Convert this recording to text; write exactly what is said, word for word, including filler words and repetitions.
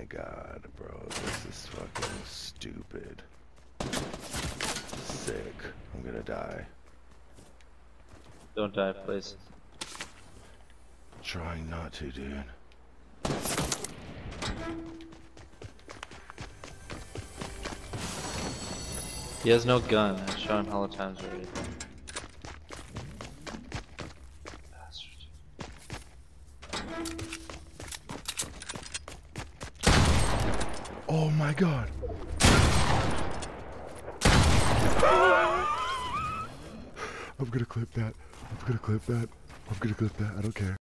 my god, bro. This is fucking stupid. Sick. I'm gonna die. Don't die, please. Trying not to, dude. He has no gun. I've shown him hella times already. Bastard. Oh my god. I'm gonna clip that. I'm gonna clip that. I'm gonna clip that. I don't care.